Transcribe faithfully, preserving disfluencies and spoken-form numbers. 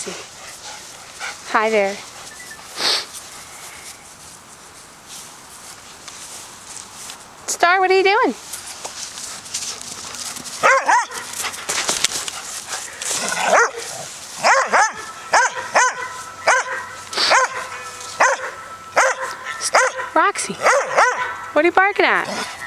Roxy. Hi there. Star, what are you doing? Roxy, what are you barking at?